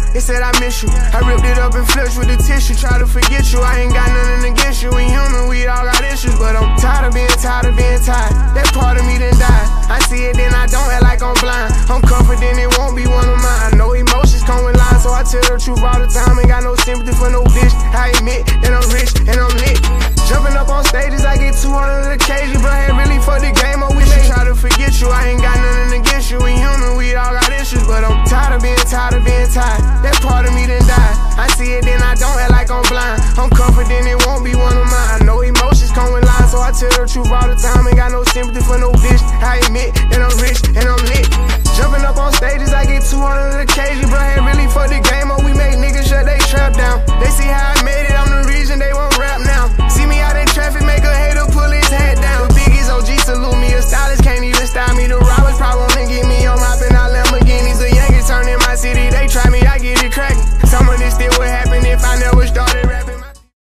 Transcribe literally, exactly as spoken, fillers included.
It said I miss you. I ripped it up and flushed with the tissue. Try to forget you, I ain't got nothing against you. We human, we all got issues, but I'm tired of being tired of being tired. That part of me done died. I see it, then I don't act like I'm blind. I'm confident it won't be one of mine. No emotions come with lies, so I tell the truth all the time. Ain't got no sympathy for no bitch. I admit that I'm rich and I'm lit. Jumping up on stages, I get two hundred occasions, but ain't really for the game. I wish I try to forget you. I ain't got nothing against you. We human, we all got issues, but I'm tired of being tired of being tired. That part of me done died. I see it, then I don't act like I'm blind. I'm confident it won't be one of mine. No emotions come with lies, so I tell the truth all the time. Ain't got no sympathy for no bitch. I admit that I'm rich and I'm lit. Jumping up on stages, I get two hundred occasions, but ain't really for the game. I